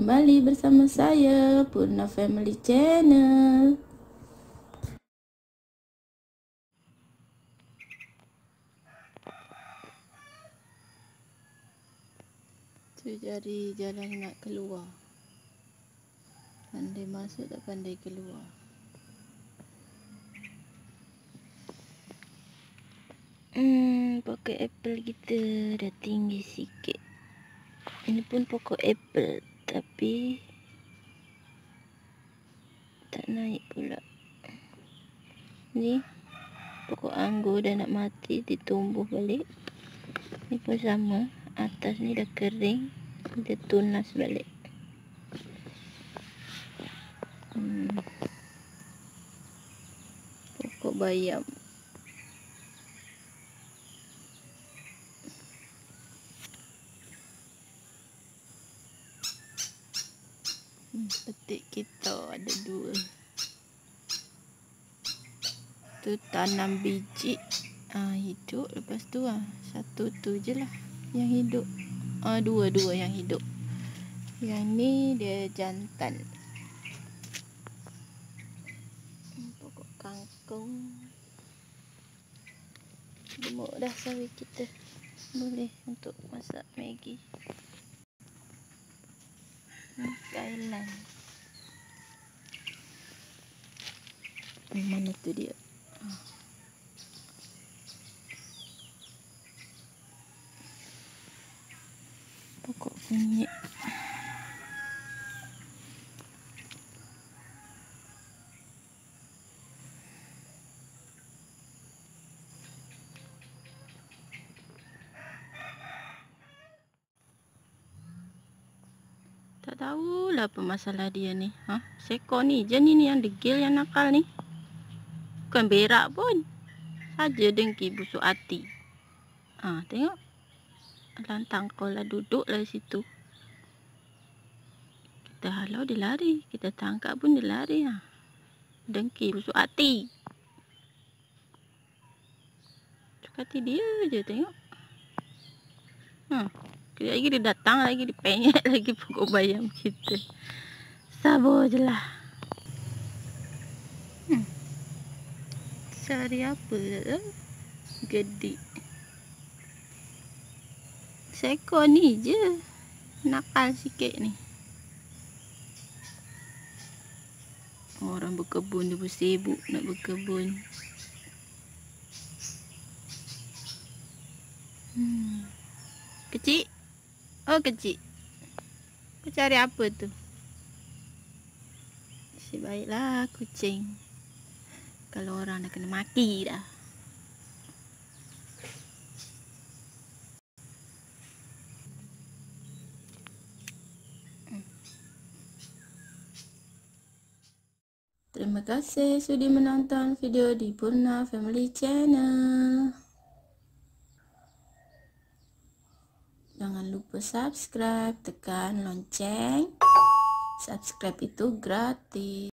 kembali bersama saya Purna Family Channel. Tu jadi jalan nak keluar. Pandai masuk tak pandai keluar. Pokok apple kita dah tinggi sikit. Ini pun pokok apple, tapi tak naik pula. Ni pokok anggur dah nak mati, ditumbuh balik. Ni pun sama, atas ni dah kering, dia tunas balik. Pokok bayam. Petik kita ada 2. Tu tanam biji hidup, lepas tu 1 tu je lah yang hidup. 2 yang hidup. Yang ni dia jantan. Pokok kangkung. Gemuk dah sawi kita. Boleh untuk masak Maggi. Thailand. Mana tu dia? Pokok kunyit. Tak tahulah apa masalah dia ni. Seekor ni je ni yang degil, yang nakal ni. Bukan berak pun. Saja dengki busuk hati. Tengok. Lantang kau lah, duduk lah situ. Kita halau dia lari. Kita tangkap pun dia lari. Dengki busuk hati. Suka hati dia je, tengok. Kejap lagi dia datang lagi, dia penyet lagi pokok bayam kita. Sabar je lah. Cari apa dah? Gedik. Seekor ni je. Nakal sikit ni. Orang berkebun dia bersibuk nak berkebun. Kecil? Oh kecil. Kau cari apa tu? Si baiklah kucing. Kalau orang dah kena maki dah. Terima kasih sudi menonton video di Purna Family Channel. Jangan lupa subscribe, tekan lonceng. Subscribe itu gratis.